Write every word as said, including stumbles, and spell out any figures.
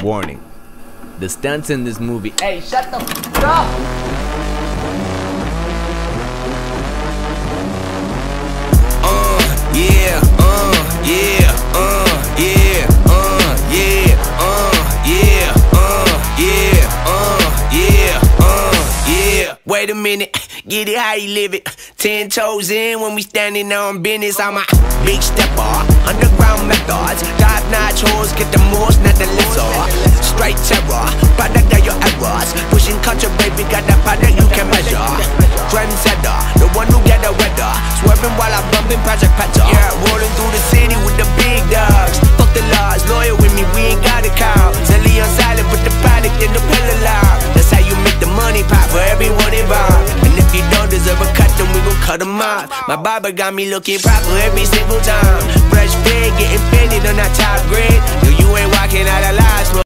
Warning: the stunts in this movie. Hey, shut the f up! Uh, yeah, uh, yeah, uh, yeah, uh, yeah, uh, yeah, uh, yeah, uh, yeah, uh, yeah. Wait a minute, get it how you live it. Ten toes in when we standing on business. I'm a big stepper, underground methods. Top-notch hoes, get the most, not the lizard. Straight terror, product of your errors. Pushing culture, baby, got that product you can measure. Trendsetter, the one who get the weather. Swerving while I'm bumping Project Petter. Yeah, rolling through the city with the big dogs. Fuck the laws, loyal with me, we ain't got a cow. Zelly on silent, put the product in the pillar loud. That's how you make the money pop for everyone involved. And if you don't deserve a cut, then we gon' cut them off. My barber got me looking proper every single time. Fresh fade, getting faded on that top grade. No, you ain't walking out alive.